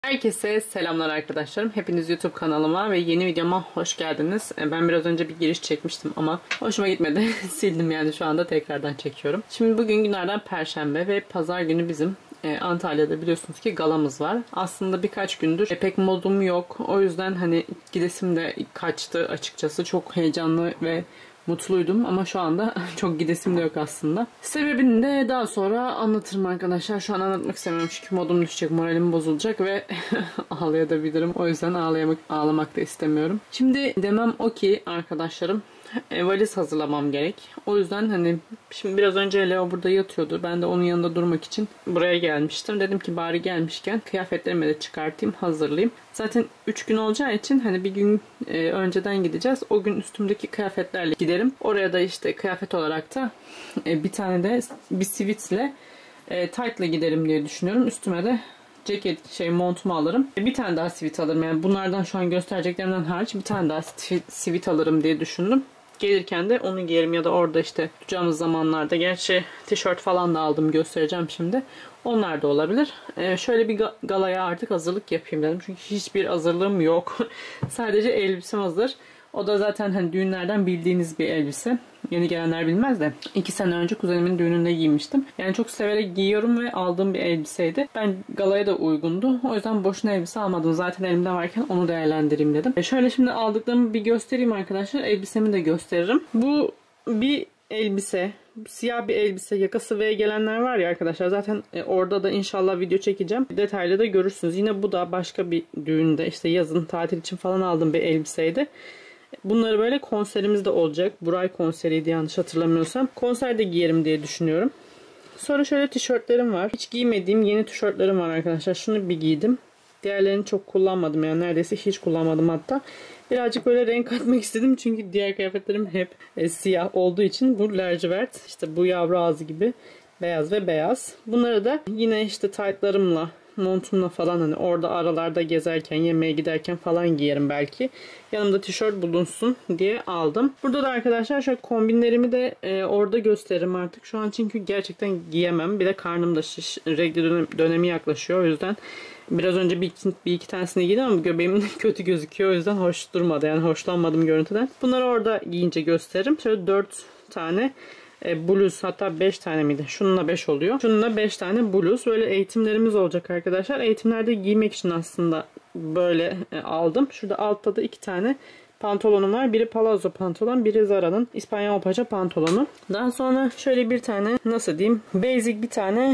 Herkese selamlar arkadaşlarım. Hepiniz YouTube kanalıma ve yeni videoma hoş geldiniz. Ben biraz önce bir giriş çekmiştim ama hoşuma gitmedi. Sildim yani şu anda tekrardan çekiyorum. Şimdi bugün günlerden Perşembe ve Pazar günü bizim Antalya'da biliyorsunuz ki galamız var. Aslında birkaç gündür pek modum yok. O yüzden hani gidesim de kaçtı açıkçası. Çok heyecanlı ve mutluydum ama şu anda çok gidesim de yok aslında. Sebebini de daha sonra anlatırım arkadaşlar. Şu an anlatmak istemiyorum çünkü modum düşecek, moralim bozulacak ve ağlayabilirim. O yüzden ağlamak da istemiyorum. Şimdi demem o ki arkadaşlarım, valiz hazırlamam gerek. O yüzden hani şimdi biraz önce Leo burada yatıyordu. Ben de onun yanında durmak için buraya gelmiştim. Dedim ki bari gelmişken kıyafetlerimi de çıkartayım, hazırlayayım. Zaten 3 gün olacağı için hani bir gün önceden gideceğiz. O gün üstümdeki kıyafetlerle giderim. Oraya da işte kıyafet olarak da bir tane de bir sivitle tight'la giderim diye düşünüyorum. Üstüme de ceket montumu alırım. Bir tane daha sivit alırım. Yani bunlardan şu an göstereceklerimden hariç bir tane daha sivit alırım diye düşündüm. Gelirken de onu giyerim ya da orada işte tutacağımız zamanlarda. Gerçi tişört falan da aldım, göstereceğim şimdi. Onlar da olabilir. Şöyle bir galaya artık hazırlık yapayım dedim. Çünkü hiçbir hazırlığım yok. Sadece elbisem hazır. O da zaten hani düğünlerden bildiğiniz bir elbise. Yeni gelenler bilmez de 2 sene önce kuzenimin düğününde giymiştim. Yani çok severek giyiyorum ve aldığım bir elbiseydi. Ben galaya da uygundu. O yüzden boşuna elbise almadım. Zaten elimde varken onu değerlendireyim dedim. Şöyle şimdi aldıklarımı bir göstereyim arkadaşlar. Elbisemi de gösteririm. Bu bir elbise. Siyah bir elbise, yakası V gelenler var ya arkadaşlar. Zaten orada da inşallah video çekeceğim. Detaylı da görürsünüz. Yine bu da başka bir düğünde işte yazın tatil için falan aldığım bir elbiseydi. Bunları böyle konserimizde olacak. Buray konseriydi yanlış hatırlamıyorsam. Konserde giyerim diye düşünüyorum. Sonra şöyle tişörtlerim var. Hiç giymediğim yeni tişörtlerim var arkadaşlar. Şunu bir giydim. Diğerlerini çok kullanmadım yani neredeyse hiç kullanmadım hatta. Birazcık böyle renk atmak istedim çünkü diğer kıyafetlerim hep siyah olduğu için bu lacivert, işte bu yavru ağzı gibi beyaz ve beyaz. Bunları da yine işte taytlarımla, montumla falan hani orada aralarda gezerken, yemeğe giderken falan giyerim belki. Yanımda tişört bulunsun diye aldım. Burada da arkadaşlar şöyle kombinlerimi de orada gösteririm artık. Şu an çünkü gerçekten giyemem. Bir de karnım da şiş. Regl dönemi yaklaşıyor. O yüzden biraz önce bir iki tanesini giydim ama göbeğim kötü gözüküyor. O yüzden hoş durmadı. Yani hoşlanmadım görüntüden. Bunları orada giyince gösteririm. Şöyle 4 tane bluz, hatta 5 tane miydi? Şununla 5 oluyor. Şununla 5 tane bluz. Böyle eğitimlerimiz olacak arkadaşlar. Eğitimlerde giymek için aslında böyle aldım. Şurada altta da 2 tane pantolonum var. Biri palazzo pantolon, biri Zara'nın İspanyol paça pantolonu. Daha sonra şöyle bir tane, nasıl diyeyim, basic bir tane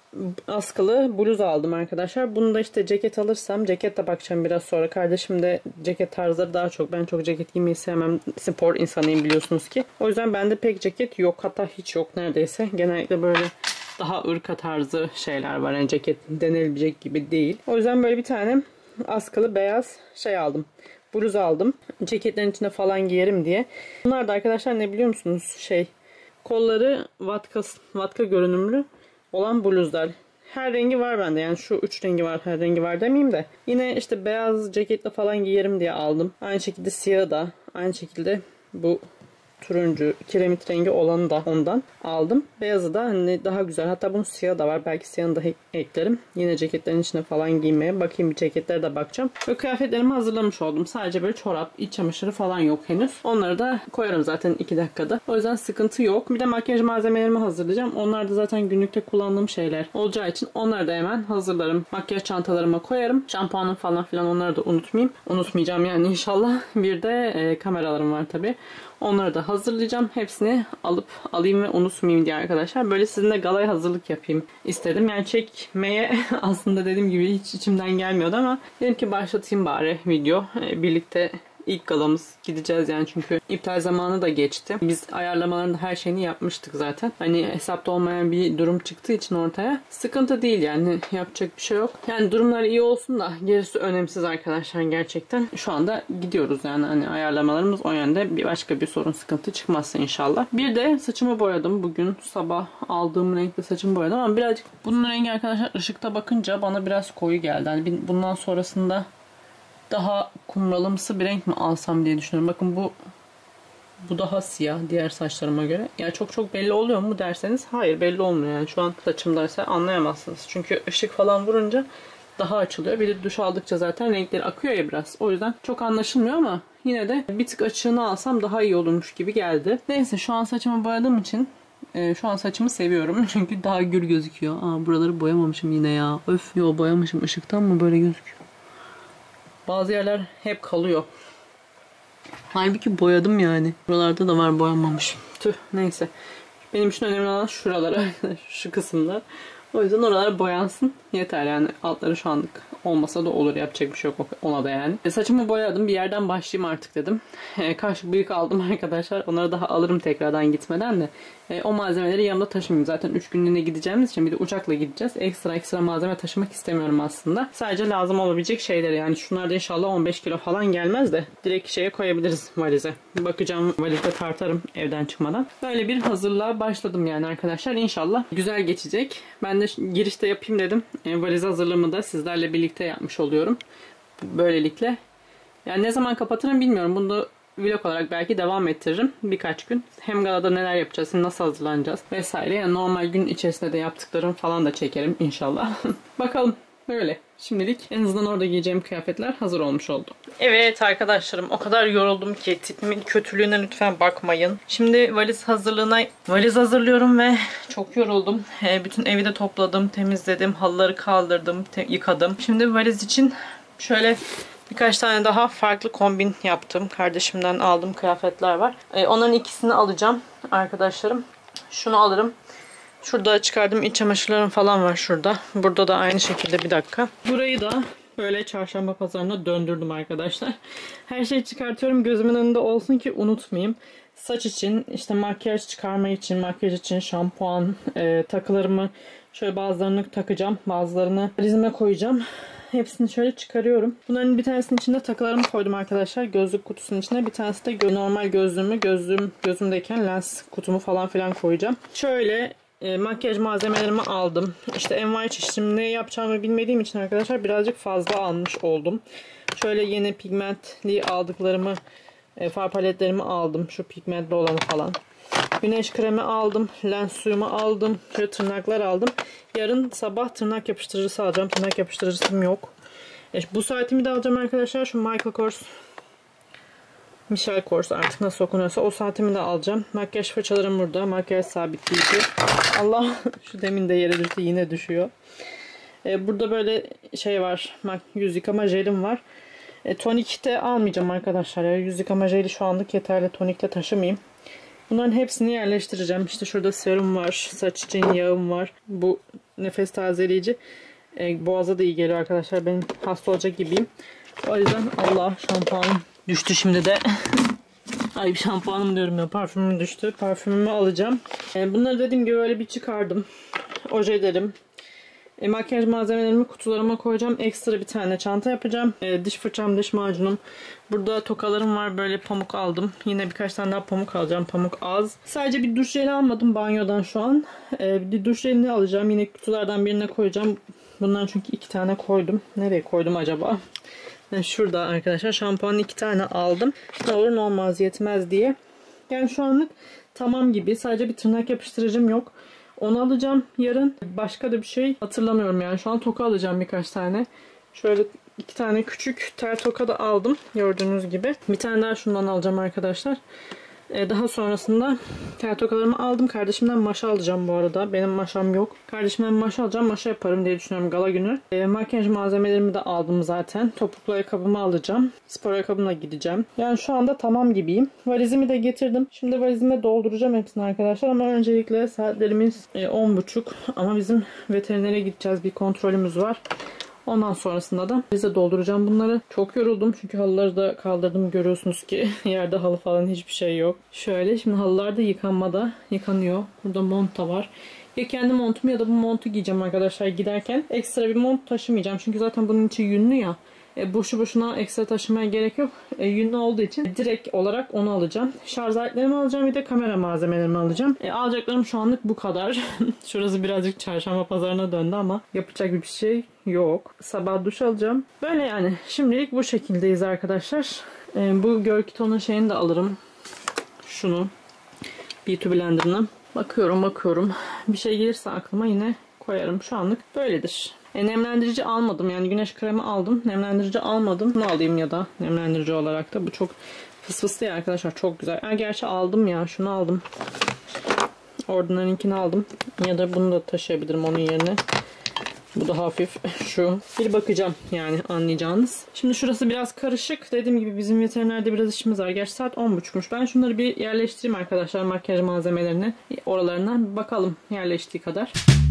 askılı bluz aldım arkadaşlar. Bunu da işte ceket alırsam, ceket de bakacağım biraz sonra. Kardeşim de ceket tarzları daha çok. Ben çok ceket giymeyi sevmem. Spor insanıyım biliyorsunuz ki. O yüzden bende pek ceket yok. Hatta hiç yok neredeyse. Genellikle böyle daha ırka tarzı şeyler var. Yani ceket denilebilecek gibi değil. O yüzden böyle bir tane askılı beyaz şey aldım. Bluz aldım. Ceketlerin içine falan giyerim diye. Bunlar da arkadaşlar ne biliyor musunuz? Kolları vatka görünümlü olan bluzlar. Her rengi var bende. Yani şu 3 rengi var. Her rengi var demeyeyim de. Yine işte beyaz ceketle falan giyerim diye aldım. Aynı şekilde siyahı da. Aynı şekilde bu turuncu kiremit rengi olanı da ondan aldım. Beyazı da hani daha güzel. Hatta bunun siyahı da var. Belki siyahını da eklerim. Yine ceketlerin içine falan giymeye. Bakayım, bir ceketlere de bakacağım. Ve kıyafetlerimi hazırlamış oldum. Sadece böyle çorap, iç çamaşırı falan yok henüz. Onları da koyarım zaten 2 dakikada. O yüzden sıkıntı yok. Bir de makyaj malzemelerimi hazırlayacağım. Onlar da zaten günlükte kullandığım şeyler olacağı için onları da hemen hazırlarım. Makyaj çantalarıma koyarım. Şampuanım falan filan, onları da unutmayayım. Unutmayacağım yani inşallah. Bir de kameralarım var tabii. Onları da hazırlayacağım. Hepsini alayım ve unutmayayım diye arkadaşlar. Böyle sizinle galaya hazırlık yapayım istedim. Yani çekmeye aslında dediğim gibi hiç içimden gelmiyordu ama dedim ki başlatayım bari video. Birlikte İlk galamız gideceğiz yani, çünkü iptal zamanı da geçti. Biz ayarlamaların her şeyini yapmıştık zaten. Hani hesapta olmayan bir durum çıktığı için ortaya. Sıkıntı değil yani, yapacak bir şey yok. Yani durumlar iyi olsun da gerisi önemsiz arkadaşlar gerçekten. Şu anda gidiyoruz yani, hani ayarlamalarımız o yönde. Bir başka bir sorun, sıkıntı çıkmazsa inşallah. Bir de saçımı boyadım. Bugün sabah aldığım renkte saçımı boyadım ama birazcık bunun rengi arkadaşlar ışıkta bakınca bana biraz koyu geldi. Hani bundan sonrasında daha kumralımsı bir renk mi alsam diye düşünüyorum. Bakın bu daha siyah diğer saçlarıma göre. Yani çok belli oluyor mu derseniz hayır, belli olmuyor. Yani şu an saçımdaysa anlayamazsınız. Çünkü ışık falan vurunca daha açılıyor. Bir de duş aldıkça zaten renkleri akıyor ya biraz. O yüzden çok anlaşılmıyor ama yine de bir tık açığını alsam daha iyi olurmuş gibi geldi. Neyse şu an saçımı boyadığım için şu an saçımı seviyorum. Çünkü daha gür gözüküyor. Buraları boyamamışım yine ya. Öf, yo boyamışım. Işıktan mı böyle gözüküyor? Bazı yerler hep kalıyor. Halbuki boyadım yani. Buralarda da var boyanmamış. Tüh, neyse. Benim için önemli olan şuralar. Şu kısımlar. O yüzden oralar boyansın. Yeter yani. Altları şu anlık olmasa da olur. Yapacak bir şey yok ona da yani. Saçımı boyadım. Bir yerden başlayayım artık dedim. Kaş bıyık aldım arkadaşlar. Onları daha alırım tekrardan gitmeden de. O malzemeleri yanımda taşımayayım. Zaten 3 günlüğüne gideceğimiz için bir de uçakla gideceğiz. Ekstra malzeme taşımak istemiyorum aslında. Sadece lazım olabilecek şeyleri yani. Şunlar da inşallah 15 kilo falan gelmez de direkt şeye koyabiliriz valize. Bakacağım, valizde tartarım evden çıkmadan. Böyle bir hazırlığa başladım yani arkadaşlar. İnşallah güzel geçecek. Ben de girişte yapayım dedim. Valiz hazırlığımı da sizlerle birlikte yapmış oluyorum. Böylelikle. Yani ne zaman kapatırım bilmiyorum. Bunu da vlog olarak belki devam ettiririm birkaç gün. Hem galada neler yapacağız, nasıl hazırlanacağız vesaire. Yani normal gün içerisinde de yaptıklarım falan da çekerim inşallah. Bakalım. Böyle. Şimdilik en azından orada giyeceğim kıyafetler hazır olmuş oldu. Evet arkadaşlarım, o kadar yoruldum ki tipimin kötülüğüne lütfen bakmayın. Şimdi valiz hazırlıyorum ve çok yoruldum. Bütün evi de topladım, temizledim, halıları kaldırdım, yıkadım. Şimdi valiz için şöyle birkaç tane daha farklı kombin yaptım. Kardeşimden aldığım kıyafetler var. Onların ikisini alacağım arkadaşlarım. Şunu alırım. Şurada çıkardığım iç çamaşırlarım falan var şurada. Burada da aynı şekilde, bir dakika. Burayı da böyle çarşamba pazarına döndürdüm arkadaşlar. Her şeyi çıkartıyorum gözümün önünde olsun ki unutmayayım. Saç için, işte makyaj çıkarma için, makyaj için şampuan, takılarımı şöyle bazılarını takacağım. Bazılarını valizime koyacağım. Hepsini şöyle çıkarıyorum. Bunların bir tanesinin içinde takılarımı koydum arkadaşlar. Gözlük kutusunun içine. Bir tanesi de normal gözümdeyken lens kutumu falan filan koyacağım. Şöyle makyaj malzemelerimi aldım. İşte envai çeşit, ne yapacağımı bilmediğim için arkadaşlar birazcık fazla almış oldum. Şöyle yeni pigmentli aldıklarımı, far paletlerimi aldım. Şu pigmentli olanı falan. Güneş kremi aldım. Lens suyumu aldım. Şöyle tırnaklar aldım. Yarın sabah tırnak yapıştırıcısı alacağım. Tırnak yapıştırıcısım yok. Bu saatimi de alacağım arkadaşlar. Şu Michael Kors artık nasıl okunuyorsa o saatimi de alacağım. Makyaj fırçalarım burada. Makyaj sabitleyici. Allah, şu demin de yere düştü, yine düşüyor. Burada böyle şey var. Yüz yıkama jelim var. Tonikte almayacağım arkadaşlar. Yüz yıkama jeli şu anlık yeterli. Tonikte taşımayayım. Bunların hepsini yerleştireceğim. İşte şurada serum var. Saç için yağım var. Bu nefes tazeleyici. Boğaza da iyi geliyor arkadaşlar. Ben hasta olacak gibiyim. O yüzden Allah, şampuanım düştü şimdi de. Ay, şampuanım diyorum ya, parfümüm düştü. Parfümümü alacağım. Bunları dediğim gibi böyle bir çıkardım. Ojelerim. Makyaj malzemelerimi kutularıma koyacağım. Ekstra bir tane çanta yapacağım. Diş fırçam, diş macunum. Burada tokalarım var. Böyle pamuk aldım. Yine birkaç tane daha pamuk alacağım. Pamuk az. Sadece bir duş jeli almadım banyodan şu an. Bir duş jelini alacağım. Yine kutulardan birine koyacağım. Bundan çünkü 2 tane koydum. Nereye koydum acaba? Şurada arkadaşlar. Şampuanı 2 tane aldım. Ne olur ne olmaz, yetmez diye. Yani şu anlık tamam gibi. Sadece bir tırnak yapıştırıcım yok. Onu alacağım yarın. Başka da bir şey hatırlamıyorum yani. Şu an toka alacağım birkaç tane. Şöyle 2 tane küçük tel toka da aldım. Gördüğünüz gibi. Bir tane daha şundan alacağım arkadaşlar. Daha sonrasında tel tokalarımı aldım. Kardeşimden maşa alacağım bu arada. Benim maşam yok. Kardeşimden maşa alacağım. Maşa yaparım diye düşünüyorum gala günü. Makyaj malzemelerimi de aldım zaten. Topuklu ayakkabımı alacağım. Spor ayakkabımla gideceğim. Yani şu anda tamam gibiyim. Valizimi de getirdim. Şimdi valizime dolduracağım hepsini arkadaşlar. Ama öncelikle saatlerimiz 10.30. Ama bizim veterinere gideceğiz. Bir kontrolümüz var. Ondan sonrasında da bize dolduracağım bunları. Çok yoruldum çünkü halıları da kaldırdım. Görüyorsunuz ki yerde halı falan hiçbir şey yok. Şöyle şimdi halılar da yıkanıyor. Burada mont da var. Ya kendi montumu ya da bu montu giyeceğim arkadaşlar giderken. Ekstra bir mont taşımayacağım. Çünkü zaten bunun içi yünlü ya. Boşu boşuna ekstra taşımaya gerek yok. Yünlü olduğu için direkt olarak onu alacağım. Şarj aletlerimi alacağım. Bir de kamera malzemelerimi alacağım. Alacaklarım şu anlık bu kadar. Şurası birazcık çarşamba pazarına döndü ama yapacak bir şey yok. Sabah duş alacağım. Böyle yani. Şimdilik bu şekildeyiz arkadaşlar. Bu Görkiton'un şeyini de alırım. Şunu. Beauty Blender'ını. Bakıyorum. Bir şey gelirse aklıma yine koyarım. Şu anlık böyledir. Nemlendirici almadım. Yani güneş kremi aldım. Nemlendirici almadım. Bunu alayım ya da nemlendirici olarak da. Bu çok fıs fıs değil arkadaşlar. Çok güzel. Gerçi aldım ya. Şunu aldım. Ordinar'ınkini aldım. Ya da bunu da taşıyabilirim onun yerine. Bu da hafif şu. Bir bakacağım yani, anlayacağınız. Şimdi şurası biraz karışık. Dediğim gibi bizim veterinerde biraz işimiz var. Gerçi saat 10.30'muş. Ben şunları bir yerleştireyim arkadaşlar. Makyaj malzemelerini. Oralarına bir bakalım yerleştiği kadar.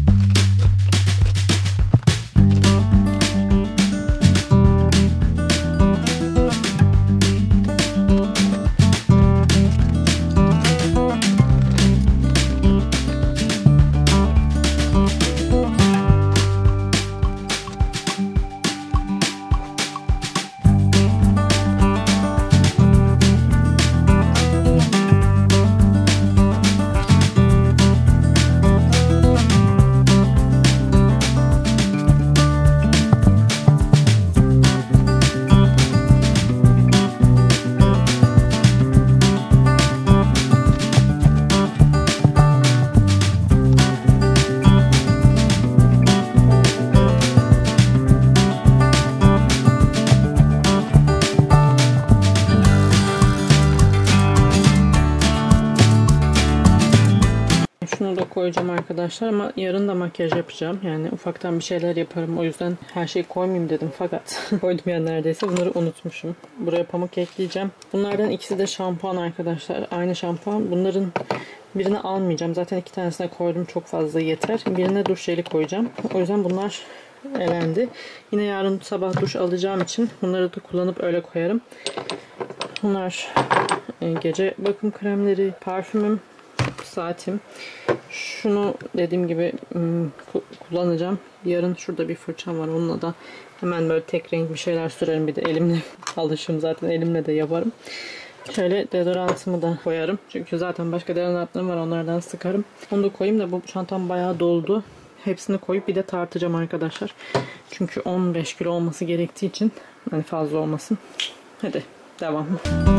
Şunu da koyacağım arkadaşlar ama yarın da makyaj yapacağım. Yani ufaktan bir şeyler yaparım. O yüzden her şeyi koymayayım dedim. Fakat koydum ya neredeyse. Bunları unutmuşum. Buraya pamuk ekleyeceğim. Bunlardan ikisi de şampuan arkadaşlar. Aynı şampuan. Bunların birini almayacağım. Zaten 2 tanesine koydum. Çok fazla yeter. Birine duş jeli koyacağım. O yüzden bunlar elendi. Yine yarın sabah duş alacağım için bunları da kullanıp öyle koyarım. Bunlar gece bakım kremleri, parfümüm, saatim. Şunu dediğim gibi kullanacağım. Yarın şurada bir fırçam var. Onunla da hemen böyle tek renk bir şeyler sürerim. Bir de elimle alışım zaten. Elimle de yaparım. Şöyle deodorantımı da koyarım. Çünkü zaten başka deodorantlarım var. Onlardan sıkarım. Onu da koyayım da bu çantam bayağı doldu. Hepsini koyup bir de tartacağım arkadaşlar. Çünkü 15 kilo olması gerektiği için yani fazla olmasın. Hadi devam.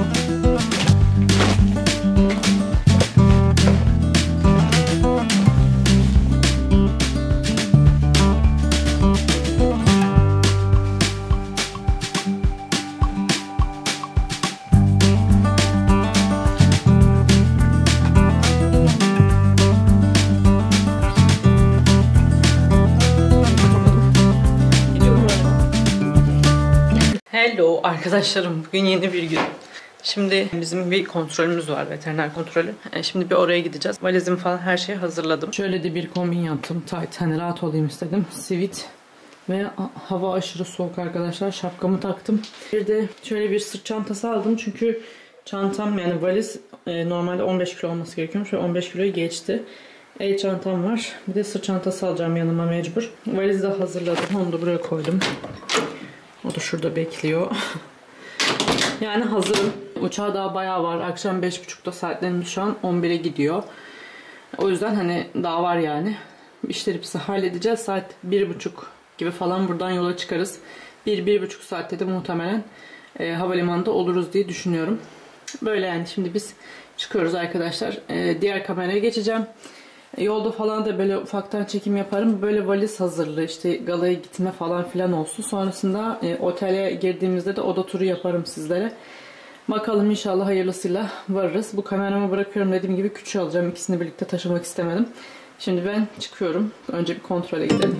Hello arkadaşlarım, bugün yeni bir gün. Şimdi bizim bir kontrolümüz var, veteriner kontrolü. Şimdi bir oraya gideceğiz. Valizimi falan her şeyi hazırladım. Şöyle de bir kombin yaptım. Tight, hani rahat olayım istedim. Sivit ve hava aşırı soğuk arkadaşlar. Şapkamı taktım. Bir de şöyle bir sırt çantası aldım. Çünkü çantam yani valiz normalde 15 kilo olması gerekiyormuş ve 15 kiloyu geçti. El çantam var. Bir de sırt çantası alacağım yanıma mecbur. Valizi de hazırladım. Onu da buraya koydum. O da şurada bekliyor. Yani hazırım. Uçağa daha bayağı var. Akşam 5.30'da saatlerimiz şu an 11'e gidiyor. O yüzden hani daha var yani. İşleri bize halledeceğiz. Saat 1.30 gibi falan buradan yola çıkarız. 1-1.5 saatte de muhtemelen havalimanında oluruz diye düşünüyorum. Böyle yani şimdi biz çıkıyoruz arkadaşlar. Diğer kameraya geçeceğim. Yolda falan da böyle ufaktan çekim yaparım. Böyle valiz hazırlığı, işte galaya gitme falan filan olsun. Sonrasında otele girdiğimizde de oda turu yaparım sizlere. Bakalım inşallah hayırlısıyla varırız. Bu kameramı bırakıyorum, dediğim gibi küçüğü alacağım. İkisini birlikte taşımak istemedim. Şimdi ben çıkıyorum. Önce bir kontrole gidelim.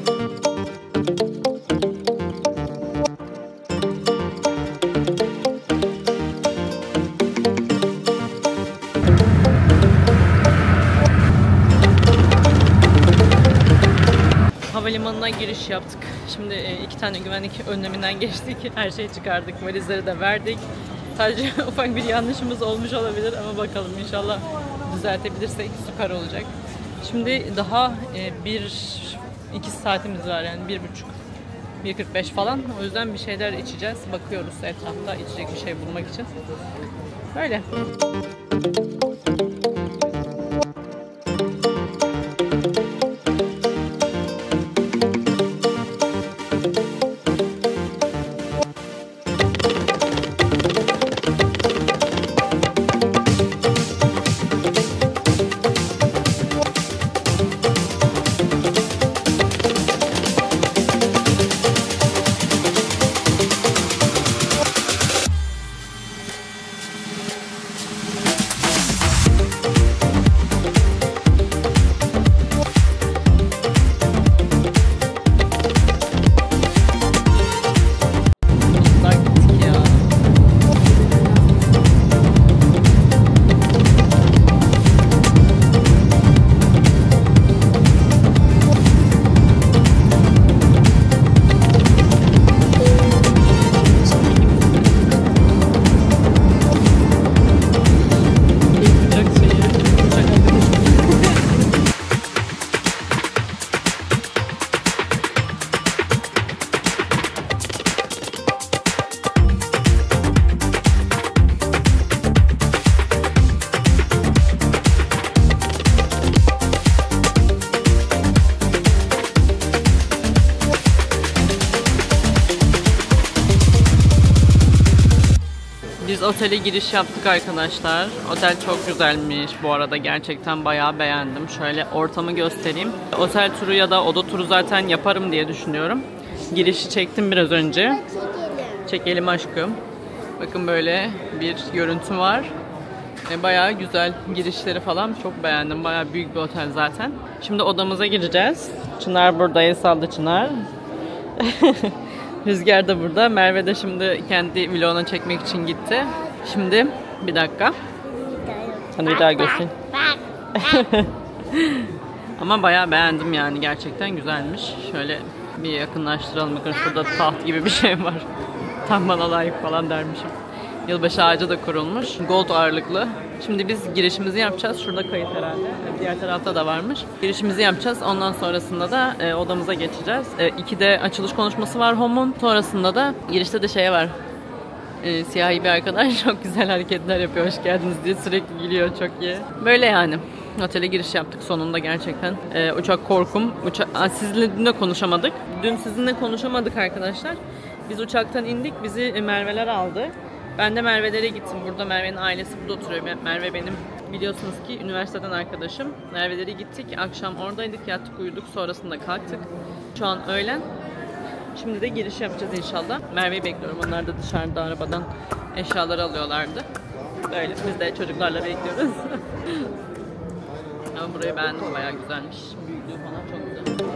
Havalimanına giriş yaptık. Şimdi 2 tane güvenlik önleminden geçtik. Her şeyi çıkardık. Valizleri de verdik. Sadece ufak bir yanlışımız olmuş olabilir ama bakalım inşallah düzeltebilirsek süper olacak. Şimdi daha 1-2 saatimiz var yani 1.30-1.45 falan. O yüzden bir şeyler içeceğiz. Bakıyoruz etrafta içecek bir şey bulmak için. Böyle. Biz otele giriş yaptık arkadaşlar. Otel çok güzelmiş bu arada, gerçekten bayağı beğendim. Şöyle ortamı göstereyim. Otel turu ya da oda turu zaten yaparım diye düşünüyorum. Girişi çektim biraz önce. Çekelim aşkım. Bakın böyle bir görüntü var. Bayağı güzel, girişleri falan çok beğendim. Bayağı büyük bir otel zaten. Şimdi odamıza gireceğiz. Çınar burada, el saldı Çınar. Rüzgar da burada. Merve de şimdi kendi vlogunu çekmek için gitti. Şimdi bir dakika. Sana bir daha göstereyim. Ama bayağı beğendim yani, gerçekten güzelmiş. Şöyle bir yakınlaştıralım. Bakın şurada taht gibi bir şey var. Tam bana layık falan dermişim. Yılbaşı ağacı da kurulmuş. Gold ağırlıklı. Şimdi biz girişimizi yapacağız. Şurada kayıt herhalde. Diğer tarafta da varmış. Girişimizi yapacağız. Ondan sonrasında da odamıza geçeceğiz. 2'de açılış konuşması var HOM'un. Sonrasında da girişte de şey var. Siyahi bir arkadaş çok güzel hareketler yapıyor. Hoş geldiniz diye sürekli gülüyor. Çok iyi. Böyle yani. Otele giriş yaptık sonunda gerçekten. Uçak korkum. Sizinle dün de konuşamadık. Dün sizinle konuşamadık arkadaşlar. Biz uçaktan indik. Bizi Merve'ler aldı. Ben de Merve'lere gittim. Burada Merve'nin ailesi burada oturuyor. Merve benim biliyorsunuz ki üniversiteden arkadaşım. Merve'lere gittik. Akşam oradaydık, yattık, uyuduk. Sonrasında kalktık. Şu an öğlen. Şimdi de giriş yapacağız inşallah. Merve'yi bekliyorum. Onlar da dışarıda arabadan eşyaları alıyorlardı. Böyle biz de çocuklarla bekliyoruz. Ama burayı beğendim. Bayağı güzelmiş. Büyüklüğü falan çok güzel.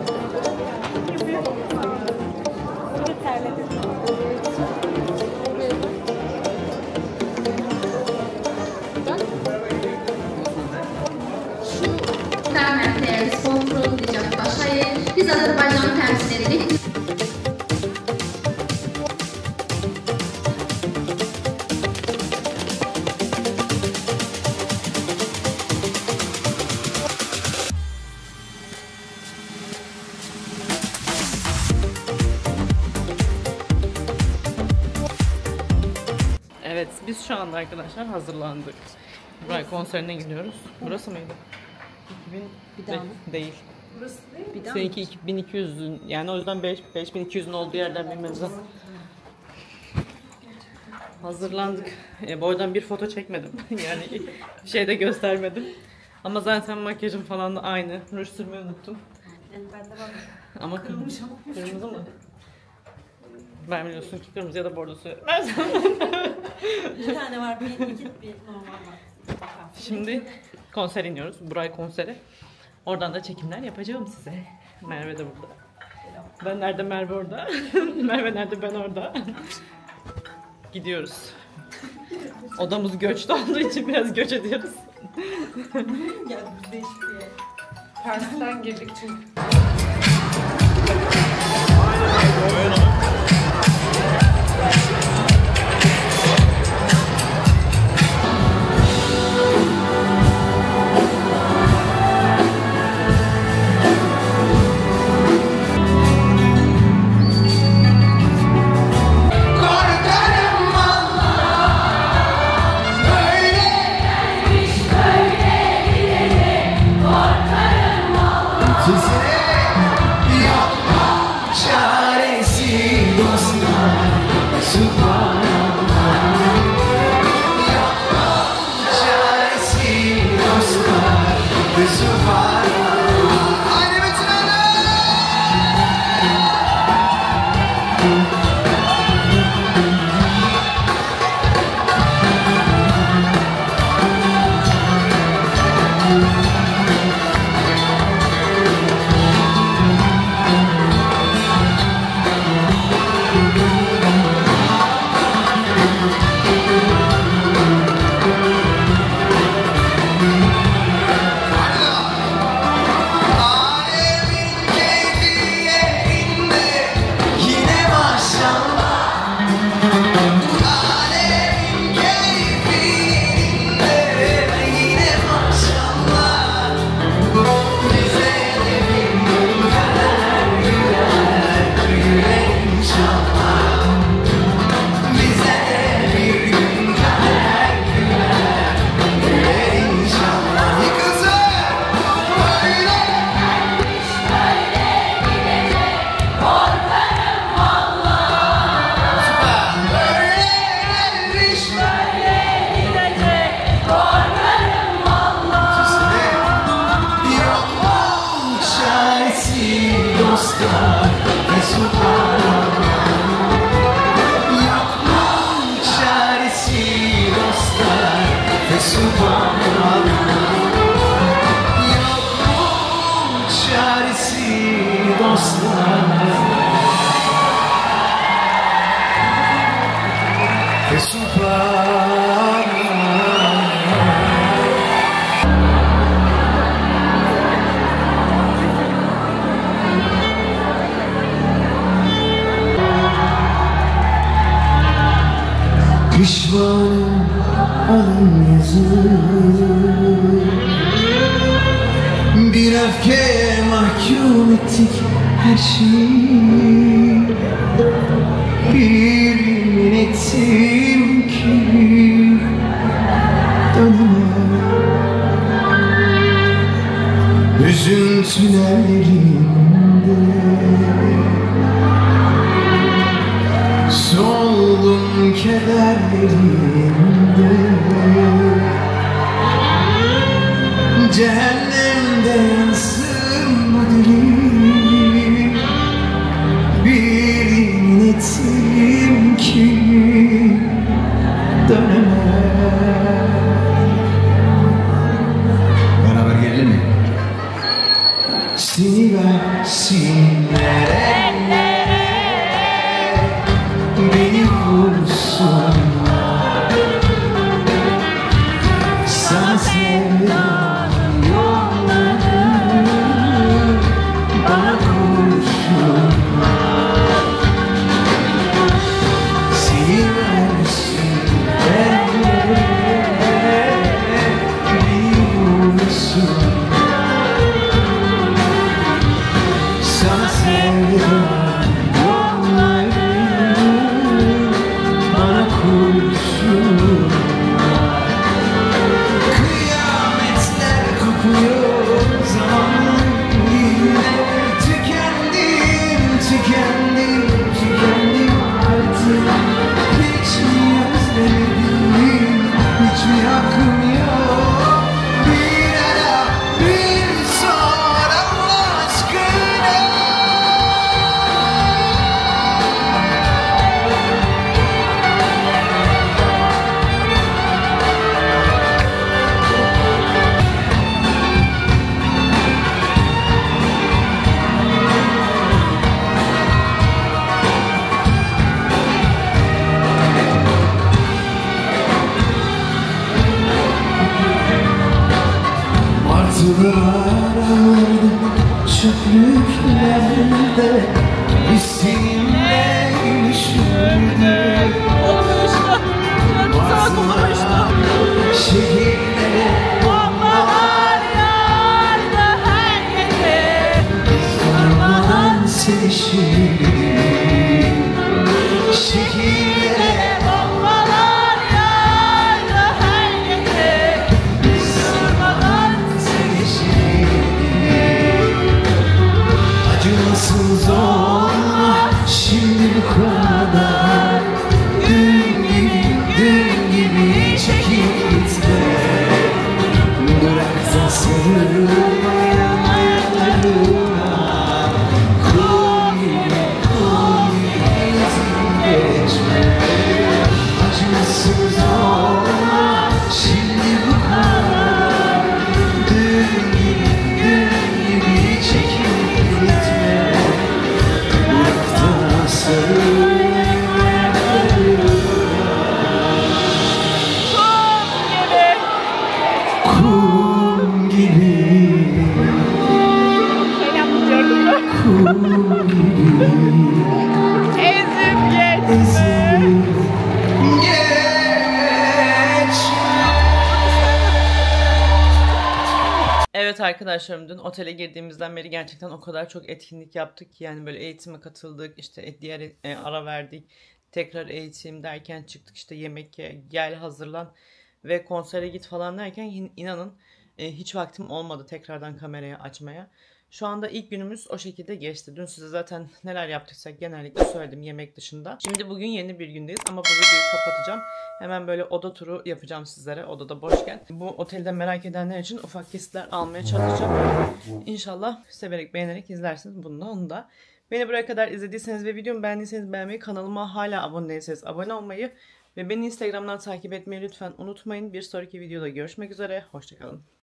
Biz Azerbaycan temsil edirik. Evet, biz şu anda arkadaşlar hazırlandık. Buray konserine gidiyoruz. Burası mıydı? 2000 bir daha mı? Değil. Burası değil. Bir daha seninki 2200'ün, yani o yüzden 5200'ün olduğu yerden bilmemiz lazım. Hazırlandık. Boydan bir foto çekmedim. Yani şeyde göstermedim. Ama zaten makyajım falan da aynı. Ruj sürmeyi unuttum. Ama kırmızı mı? Ben biliyorsun ki kırmızı ya da bordo sürüyorum. Bir tane var, bir normal var. Şimdi konser iniyoruz. Buray konseri. Oradan da çekimler yapacağım size. Merve de burada. Ben nerede, Merve orada. Merve nerede, ben orada. Gidiyoruz. Odamız göçte olduğu için biraz göç ediyoruz. Ya biz değişik bir yer. Tersten girdik çünkü. Fesubhanallah, yok mu çaresi dostlar? Fesubhanallah. Pişmanım alın yazı, bir öfkeye mahkum ettik her şeyi. Bir yemin ettim ki dönemem. Üzüntülerinde soldum kederlerinde, cehennemde yansın bu dilim. Bir yemin ettim ki dönemem. Beraber gelelim mi? Seni versinler ellere, beni vursunlar. Sana sevdam yolları bana kurşunlar. Seni versinler ellere, beni vursunlar. Sana sevdam kıyametler kopuyor, zamanım yine tükendim artık. Hiç mi özlemedim, hiç mi hakkım yok? Bir ara bir sor Allah aşkına. Martılar çöplüklerde biz seninle görüşürdük. Martılar şehirlere bombalar yağardı her gece. Biz durmadan sevişirdik. Şehirlere bombalar yağardı her gece. Biz durmadan acımasız olma şimdi bu kadar. Dün gibi çekip gitme. Bırak da sarılmayan ayaklarına. Kul gibi ezip geçme. Acımasız olma şimdi bu kadar. Dün gibi çekip gitme. Bırak da sarılmayan ayaklarına. Kum gibi, kum gibi ezip Evet arkadaşlarım, dün otele girdiğimizden beri gerçekten o kadar çok etkinlik yaptık ki, yani böyle eğitime katıldık, işte diğer ara verdik, tekrar eğitim derken çıktık, işte yemek ye, gel hazırlan ve konsere git falan derken inanın hiç vaktim olmadı tekrardan kamerayı açmaya. Şu anda ilk günümüz o şekilde geçti. Dün size zaten neler yaptıysak genellikle söyledim yemek dışında. Şimdi bugün yeni bir gündeyiz ama bu videoyu kapatacağım. Hemen böyle oda turu yapacağım sizlere. Odada boşken. Bu otelde merak edenler için ufak kesitler almaya çalışacağım. İnşallah severek beğenerek izlersiniz bunu da onu da. Beni buraya kadar izlediyseniz ve videomu beğendiyseniz beğenmeyi, kanalıma hala abone değilseniz abone olmayı ve beni Instagram'dan takip etmeyi lütfen unutmayın. Bir sonraki videoda görüşmek üzere. Hoşçakalın.